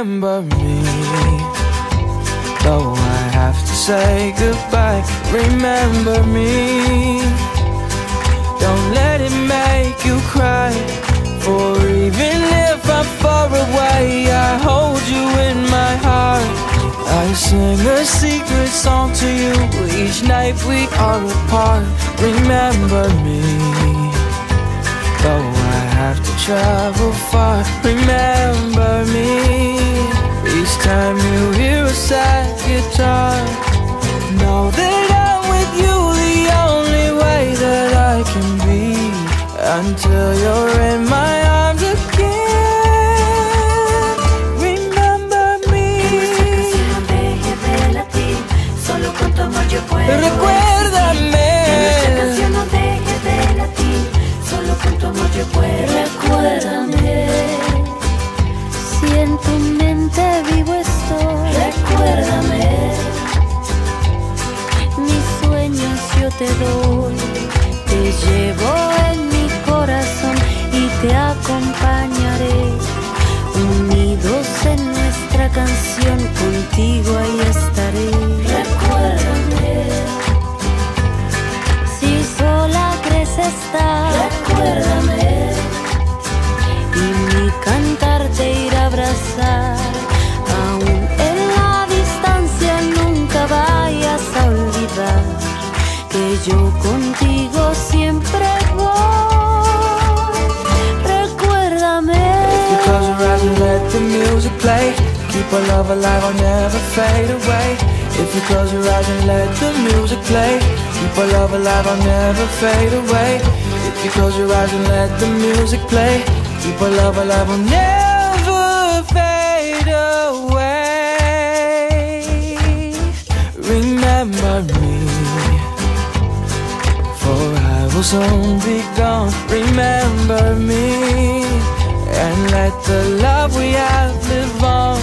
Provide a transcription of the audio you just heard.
remember me. Though I have to say goodbye, remember me. Don't let it make you cry, for even if I'm far away, I hold you in my heart. I sing a secret song to you each night we are apart. Remember me. Though I have to travel far, remember me. Each time you hear a sad guitar, know that I'm with you the only way that I can be, until you're in my arms again. Remember me. Solo con tu amor yo puedo. Recuérdame. Que nuestra canción no deje de latir. Solo con tu amor yo puedo. Recuérdame. Si en tu mente vivo estoy, Recuérdame. mis sueños yo te doy. Te llevo en mi corazón y te acompañaré. Unidos en nuestra canción, contigo ahí estaré. Recuérdame. Si sola crees estar, Recuérdame. y mi cantar te irá a abrazar. Aún en la distancia nunca vayas a olvidar que yo contigo siempre voy. Recuérdame. If you close your eyes and let the music play, keep our love alive, I'll never fade away. If you close your eyes and let the music play, keep our love alive, I'll never fade away. If you close your eyes and let the music play, keep our love alive, I'll never fade away. Remember me, for I will soon be gone. Remember me, and let the love we have live on.